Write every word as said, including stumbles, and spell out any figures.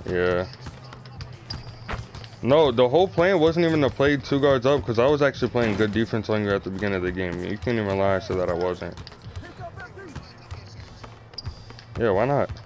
Yeah. No, the whole plan wasn't even to play two guards up because I was actually playing good defense on you at the beginning of the game. You can't even lie so that I wasn't. Yeah, why not?